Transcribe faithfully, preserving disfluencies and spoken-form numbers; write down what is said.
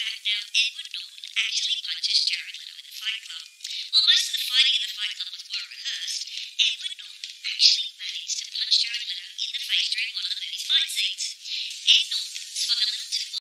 fact now, Edward Norton actually punches Jared Leto in the Fight Club. While most of the fighting in the Fight Club was well rehearsed, Edward Norton actually managed to punch Jared Leto in the face during one of the movie's fight scenes. Ed Norton swung a little too